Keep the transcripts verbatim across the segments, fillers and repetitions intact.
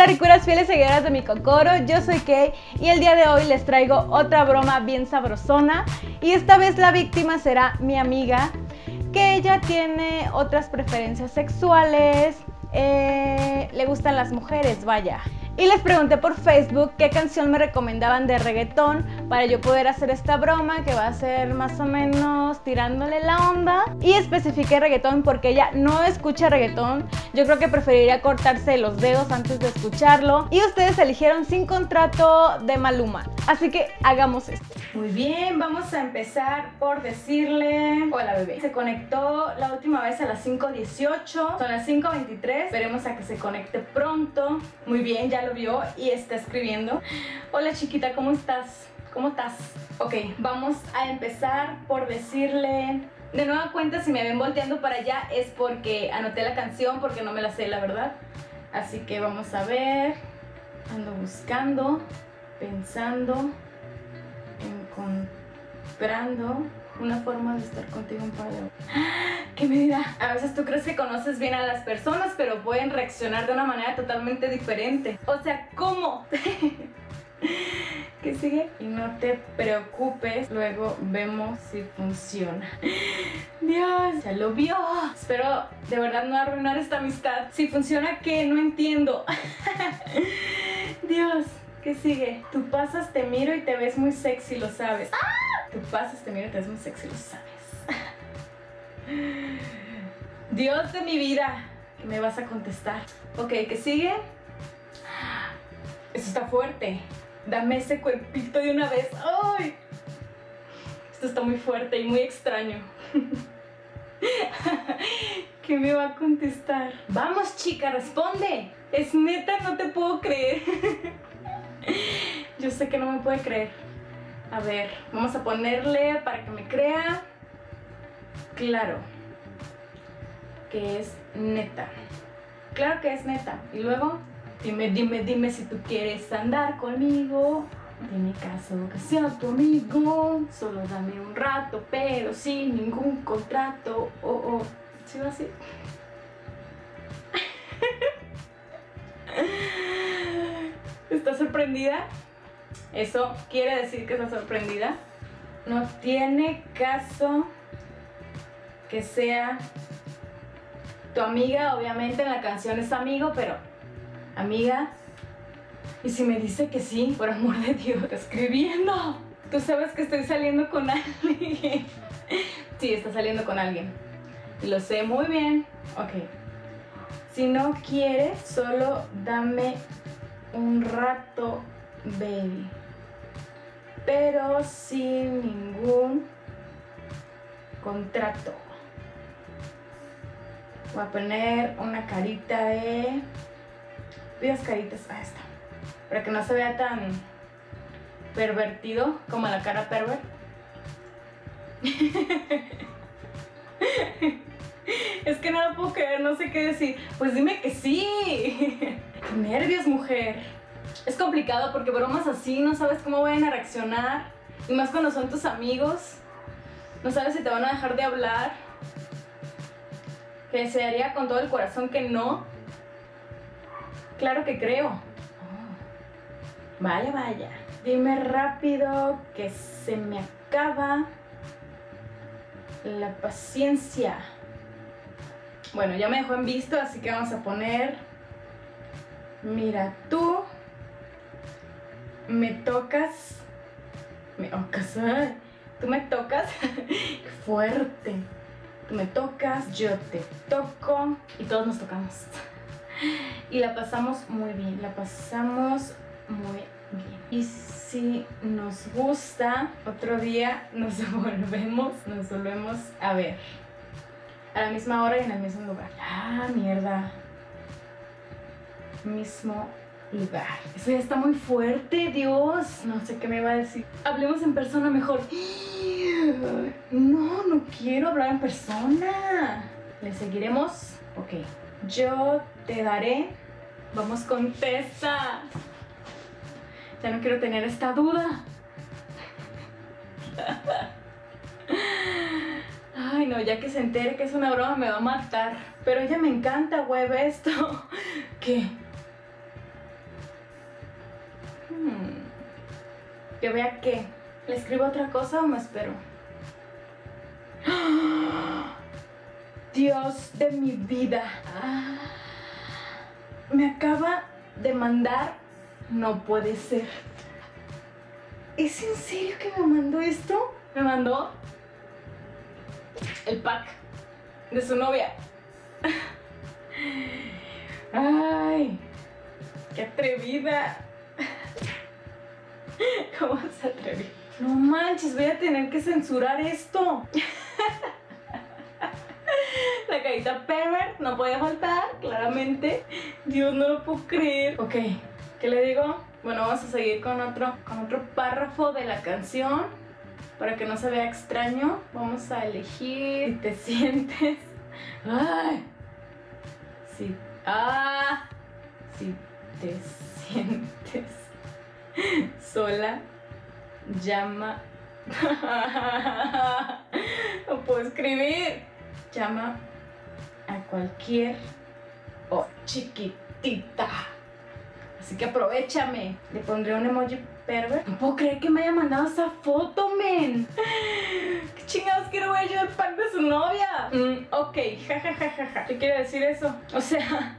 Hola ricuras fieles seguidoras de mi Kokoro, yo soy Kei y el día de hoy les traigo otra broma bien sabrosona y esta vez la víctima será mi amiga, que ella tiene otras preferencias sexuales, eh, le gustan las mujeres, vaya. Y les pregunté por Facebook qué canción me recomendaban de reggaetón para yo poder hacer esta broma, que va a ser más o menos tirándole la onda. Y especifiqué reggaetón porque ella no escucha reggaetón. Yo creo que preferiría cortarse los dedos antes de escucharlo. Y ustedes eligieron Sin Contrato de Maluma. Así que hagamos esto. Muy bien, vamos a empezar por decirle: hola bebé. Se conectó la última vez a las cinco dieciocho, son las cinco veintitrés. Esperemos a que se conecte pronto. Muy bien, ya lo vio y está escribiendo. Hola chiquita, ¿cómo estás? ¿Cómo estás? Ok, vamos a empezar por decirle... De nueva cuenta, si me ven volteando para allá es porque anoté la canción, porque no me la sé, la verdad. Así que vamos a ver. Ando buscando, pensando, encontrando una forma de estar contigo un par de horas. ¿Qué me dirá? A veces tú crees que conoces bien a las personas, pero pueden reaccionar de una manera totalmente diferente. O sea, ¿cómo? ¿Qué sigue? Y no te preocupes, luego vemos si funciona. Dios, ya lo vio. Espero de verdad no arruinar esta amistad. Si funciona, ¿qué? No entiendo. Dios, ¿qué sigue? Tú pasas, te miro y te ves muy sexy, lo sabes. ¡Ah! Tú pasas, te miro y te ves muy sexy, lo sabes. Dios de mi vida, ¿qué me vas a contestar? Ok, ¿qué sigue? Eso está fuerte. Dame ese cuerpito de una vez. ¡Ay! Esto está muy fuerte y muy extraño. ¿Qué me va a contestar? Vamos, chica, responde. Es neta, no te puedo creer. Yo sé que no me puede creer. A ver, vamos a ponerle para que me crea. Claro que es neta. Claro que es neta. Y luego, dime, dime, dime si tú quieres andar conmigo. Dime caso que sea tu amigo. Solo dame un rato, pero sin ningún contrato. Oh, oh. ¿Sí va así? ¿Estás sorprendida? Eso quiere decir que está sorprendida. No tiene caso que sea tu amiga, obviamente en la canción es amigo, pero amiga. Y si me dice que sí, por amor de Dios, está escribiendo. Tú sabes que estoy saliendo con alguien. Sí, está saliendo con alguien. Y lo sé muy bien. Ok. Si no quieres, solo dame un rato, baby. Pero sin ningún contrato. Voy a poner una carita de... Pidas caritas. Ahí está. Para que no se vea tan pervertido como la cara pervert. Es que no lo puedo creer, no sé qué decir. Pues dime que sí. Qué nervios, mujer. Es complicado porque bromas así no sabes cómo vayan a reaccionar. Y más cuando son tus amigos. No sabes si te van a dejar de hablar. Que desearía con todo el corazón que no. Claro que creo. Oh. Vaya, vaya. Dime rápido que se me acaba la paciencia. Bueno, ya me dejó en visto, así que vamos a poner... Mira, tú me tocas... Me tocas, ay, tú me tocas... Qué fuerte. Tú me tocas, yo te toco y todos nos tocamos. Y la pasamos muy bien, la pasamos muy bien. Y si nos gusta, otro día nos volvemos, nos volvemos a ver. A la misma hora y en el mismo lugar. Ah, mierda. Mismo lugar. Eso ya está muy fuerte, Dios. No sé qué me va a decir. Hablemos en persona mejor. No, no quiero hablar en persona. ¿Le seguiremos? Ok. Yo te daré. Vamos, contesta. Ya no quiero tener esta duda. Ay, no, ya que se entere que es una broma me va a matar. Pero ella me encanta, güey, esto. ¿Qué? Que vea qué. ¿Le escribo otra cosa o me espero? Dios de mi vida. Me acaba de mandar. No puede ser. ¿Es en serio que me mandó esto? Me mandó el pack de su novia. Ay, qué atrevida. ¿Cómo se atrevió? No manches, voy a tener que censurar esto. La carita pervert no podía faltar, claramente. Dios, no lo puedo creer. Ok, ¿qué le digo? Bueno, vamos a seguir con otro, con otro párrafo de la canción. Para que no se vea extraño, vamos a elegir si te sientes. Ay. Sí. Ah. Si te sientes sola, llama. No puedo escribir. Llama a cualquier oh, chiquitita. Así que aprovechame. Le pondré un emoji pervert. No puedo creer que me haya mandado esa foto, men. ¿Qué chingados quiero ver yo el pack de su novia? Mm, ok, jajajaja. Ja, ja, ja. ¿Qué quiere decir eso? O sea,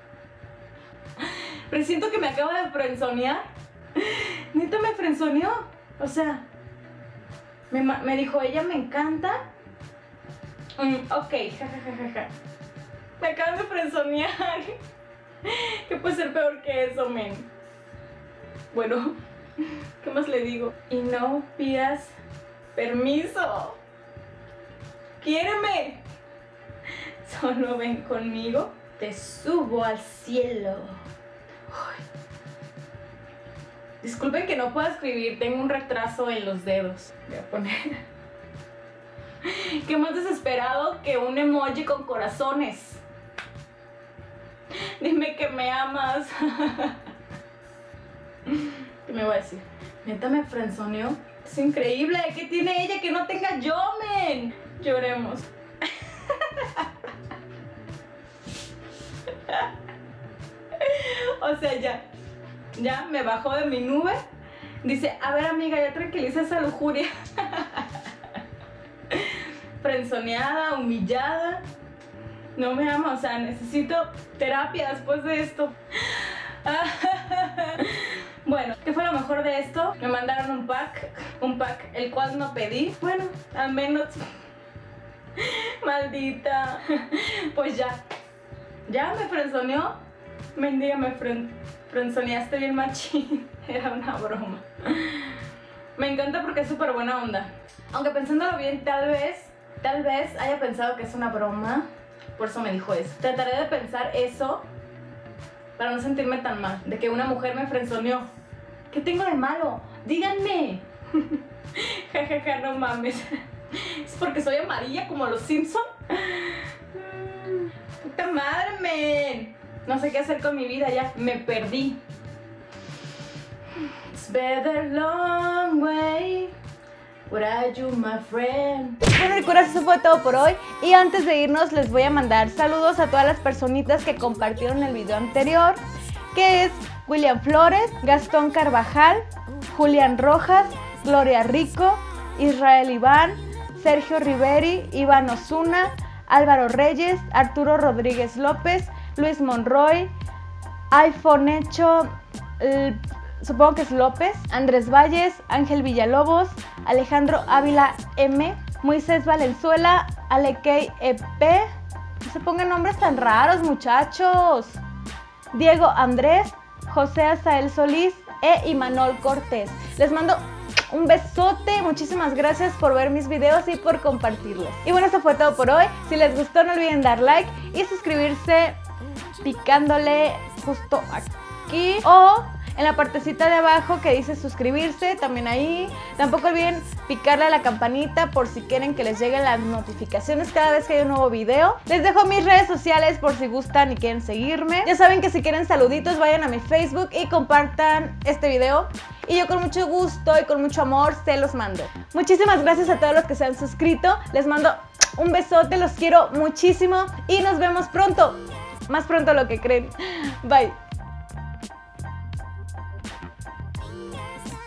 presiento que me acaba de frenzonear. Neta me frenzoneó. O sea, me, me dijo, ella me encanta. Mm, ok, jajajaja. Ja, ja, ja. Me acaban de frenzonear. ¿Qué puede ser peor que eso, men? Bueno, ¿qué más le digo? Y no pidas permiso. ¡Quiéreme! Solo ven conmigo. Te subo al cielo. Uy. Disculpen que no pueda escribir. Tengo un retraso en los dedos. Voy a poner... ¿Qué más desesperado que un emoji con corazones? Dime que me amas. ¿Qué me va a decir? Neta me frenzoneó. Es increíble. ¿Qué tiene ella que no tenga yo, men? Lloremos. O sea, ya. Ya me bajó de mi nube. Dice, a ver, amiga, ya tranquiliza esa lujuria. Frenzoneada, humillada. No me ama, o sea, necesito terapia después de esto. Bueno, ¿qué fue lo mejor de esto? Me mandaron un pack, un pack el cual no pedí. Bueno, al menos... Maldita. Pues ya. Ya me frenzoneó. Mendiga, me fren frenzoneaste bien machín. Era una broma. Me encanta porque es súper buena onda. Aunque pensándolo bien, tal vez, tal vez haya pensado que es una broma. Por eso me dijo eso. Trataré de pensar eso para no sentirme tan mal. De que una mujer me frenzoneó. ¿Qué tengo de malo? Díganme. Jajaja, ja, ja, no mames. ¿Es porque soy amarilla como los Simpson? Puta madre, men. No sé qué hacer con mi vida ya. Me perdí. It's better long way. Without you, my friend. Bueno, chicos, eso fue todo por hoy. Y antes de irnos les voy a mandar saludos a todas las personitas que compartieron el video anterior, que es William Flores, Gastón Carvajal, Julián Rojas, Gloria Rico, Israel Iván, Sergio Riveri, Iván Osuna, Álvaro Reyes, Arturo Rodríguez López, Luis Monroy, iPhone Hecho, el, supongo que es López, Andrés Valles, Ángel Villalobos, Alejandro Ávila M, Moisés Valenzuela, Alekei E P, no se pongan nombres tan raros, muchachos, Diego Andrés, José Azael Solís e Imanol Cortés. Les mando un besote, muchísimas gracias por ver mis videos y por compartirlos. Y bueno, eso fue todo por hoy. Si les gustó, no olviden dar like y suscribirse picándole justo aquí o en la partecita de abajo que dice suscribirse, también ahí. Tampoco olviden picarle a la campanita por si quieren que les lleguen las notificaciones cada vez que hay un nuevo video. Les dejo mis redes sociales por si gustan y quieren seguirme. Ya saben que si quieren saluditos, vayan a mi Facebook y compartan este video. Y yo con mucho gusto y con mucho amor se los mando. Muchísimas gracias a todos los que se han suscrito. Les mando un besote, los quiero muchísimo y nos vemos pronto. Más pronto de lo que creen. Bye.